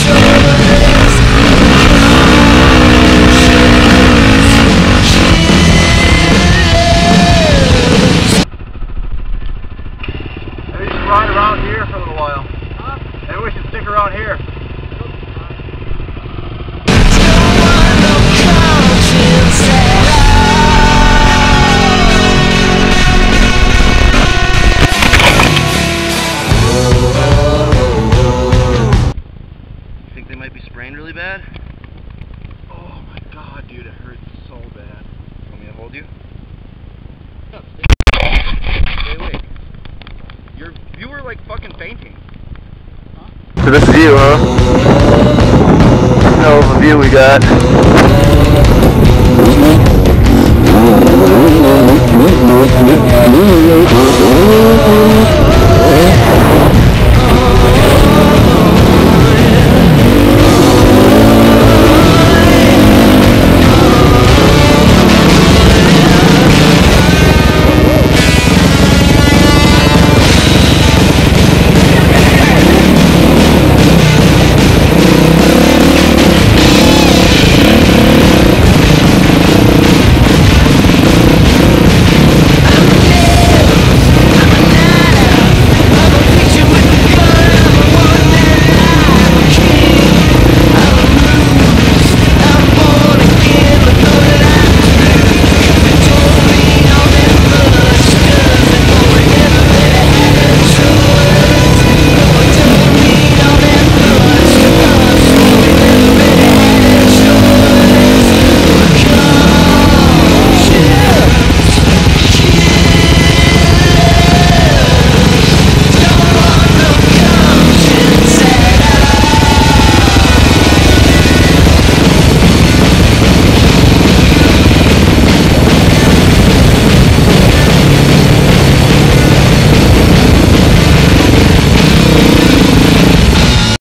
Ride around here for a little while. Huh? Maybe we should stick around here. You think they might be sprained really bad? Oh my god, dude, it hurts so bad. Want me to hold you? No, Stay awake. You were like fucking fainting. huh? So this is you, huh? Hell of a view we got.